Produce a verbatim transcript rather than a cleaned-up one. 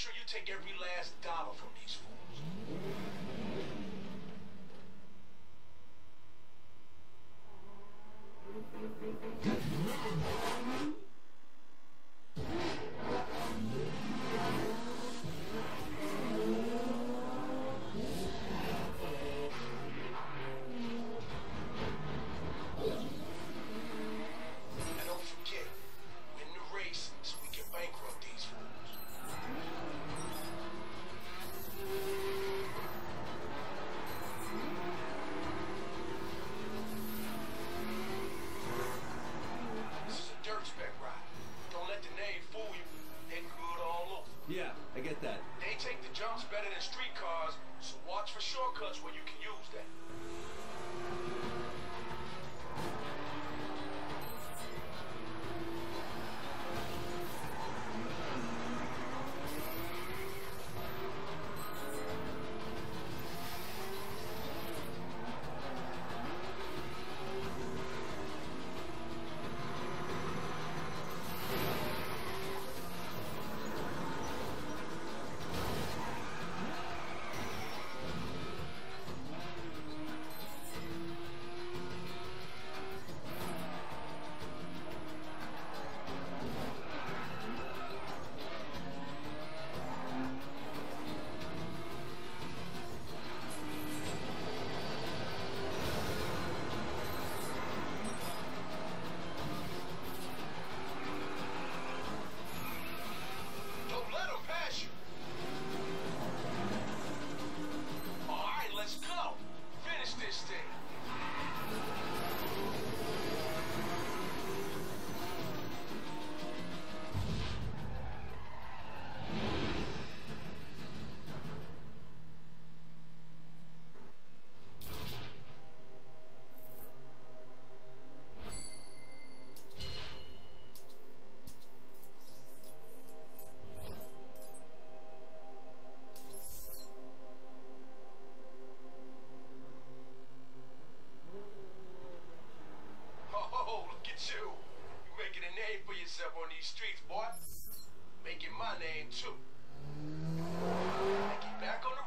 sure you take every last dollar from these fools. And don't forget, win the race so we can bankrupt these fools. This is a dirt spec ride. Don't let the name fool you. They're good all over. Yeah, I get that. They take the jumps better than street cars, so watch for shortcuts where you can use that. Don't let them pass you. All right, let's go. Finish this thing. Oh, look at you. You making a name for yourself on these streets, boy. Making my name, too. Now get back on the